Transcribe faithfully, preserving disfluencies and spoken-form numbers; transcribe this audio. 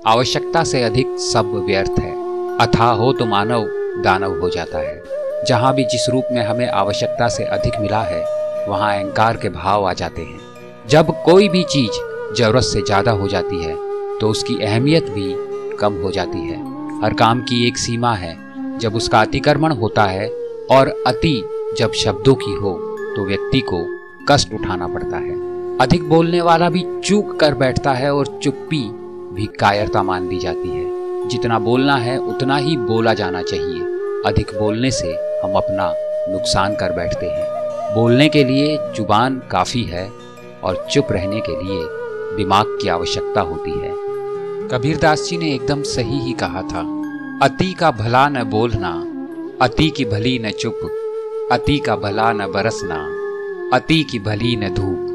आवश्यकता से अधिक सब व्यर्थ है। अथाह हो तो मानव दानव हो जाता है। जहाँ भी जिस रूप में हमें आवश्यकता से अधिक मिला है, वहाँ अहंकार के भाव आ जाते हैं। जब कोई भी चीज जरूरत से ज्यादा हो जाती है तो उसकी अहमियत भी कम हो जाती है। हर काम की एक सीमा है। जब उसका अतिक्रमण होता है और अति जब शब्दों की हो तो व्यक्ति को कष्ट उठाना पड़ता है। अधिक बोलने वाला भी चूक कर बैठता है और चुप्पी भी कायरता मान दी जाती है। जितना बोलना है उतना ही बोला जाना चाहिए। अधिक बोलने से हम अपना नुकसान कर बैठते हैं। बोलने के लिए जुबान काफी है और चुप रहने के लिए दिमाग की आवश्यकता होती है। कबीरदास जी ने एकदम सही ही कहा था, अति का भला न बोलना, अति की भली न चुप, अति का भला न बरसना, अति की भली न धूप।